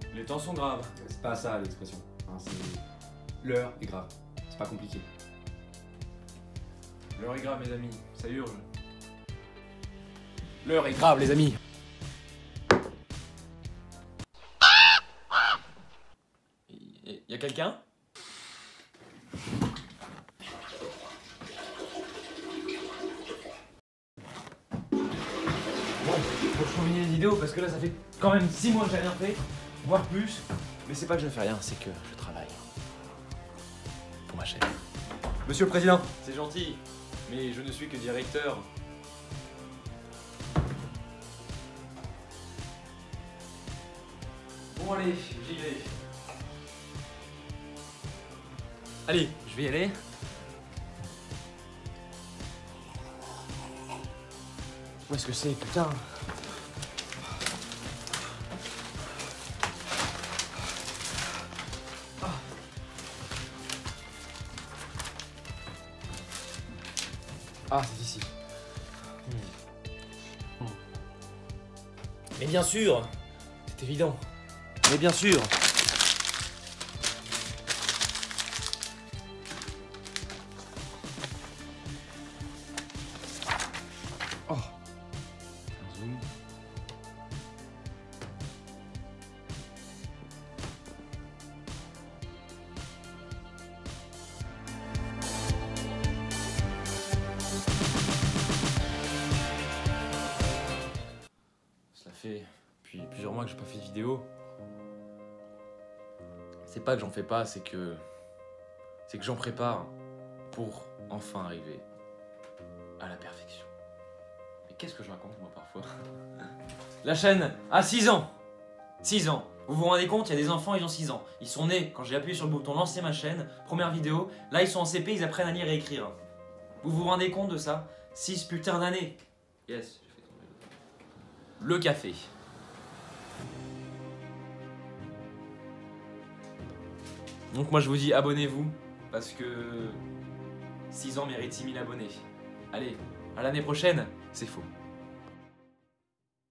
Les temps sont graves. C'est pas ça l'expression. Hein, c'est... L'heure est grave. C'est pas compliqué. L'heure est grave, mes amis. Ça urge. L'heure est grave, les amis. Y a quelqu'un? Bon, faut que je termine les vidéos parce que là ça fait quand même 6 mois que j'ai rien fait, voire plus. Mais c'est pas que je fais rien, c'est que je travaille. Pour ma chaîne. Monsieur le Président. C'est gentil, mais je ne suis que directeur. Bon allez, j'y vais. Allez, je vais y aller. Où est-ce que c'est, putain? Ah, c'est ici. Mais bien sûr, c'est évident. Mais bien sûr. Oh. Zoom. Ça fait depuis plusieurs mois que j'ai pas fait de vidéo. C'est pas que j'en fais pas, c'est que j'en prépare pour enfin arriver à la perfection. Mais qu'est-ce que je raconte moi parfois? La chaîne a 6 ans. 6 ans. Vous vous rendez compte, il y a des enfants, ils ont 6 ans. Ils sont nés quand j'ai appuyé sur le bouton lancer ma chaîne, première vidéo. Là, ils sont en CP, ils apprennent à lire et écrire. Vous vous rendez compte de ça? 6 putains d'années. Yes, j'ai fait tomber le café. Donc moi je vous dis abonnez-vous parce que 6 ans mérite 6 000 abonnés. Allez, à l'année prochaine, c'est faux.